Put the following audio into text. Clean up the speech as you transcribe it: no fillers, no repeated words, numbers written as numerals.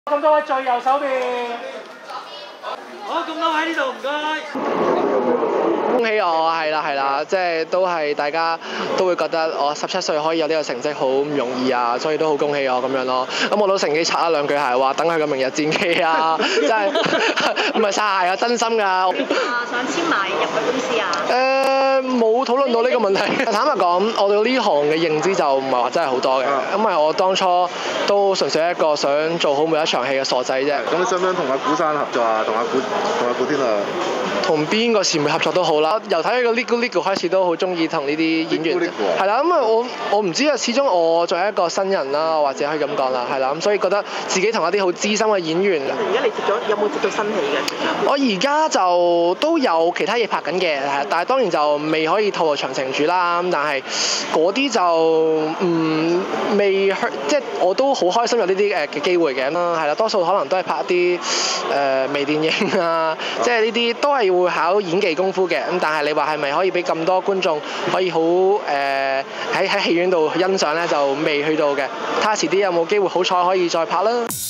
咁多位最右手邊， 好，咁多位呢度唔該。 恭喜我係啦，即係都係大家都會覺得我17歲可以有呢個成績好唔容易啊，所以都好恭喜我咁樣咯。咁我都乘機擦一兩句鞋話等佢個明日戰記啊，真係唔係擦鞋啊，真心㗎。 想簽埋入去公司啊？ 冇討論到呢個問題。坦白講，我對呢行嘅認知就唔係話真係好多嘅，因為我當初都純粹一個想做好每一場戲嘅傻仔啫。 咁你想唔想同阿古生合作啊？同阿古天樂？ 同邊個前輩合作都好啦，由睇佢個 Lego 開始都好中意同呢啲演員，係啦，咁啊我唔知啊，始終我作為一個新人啦，或者可以咁講啦，係啦，咁所以覺得自己同一啲好資深嘅演員。 而家你有冇接到新戲嘅？ 我而家就都有其他嘢拍緊嘅，但係當然就未可以透露詳情住啦。咁但係嗰啲就未去，即係我都好開心有呢啲嘅機會嘅啦，係啦，多數可能都係拍一啲微電影啊，即係呢啲都係會考演技功夫嘅。咁但係你話係咪可以俾咁多觀眾可以好喺戲院度欣賞咧，就未去到嘅。睇下遲啲有冇機會好彩可以再拍啦。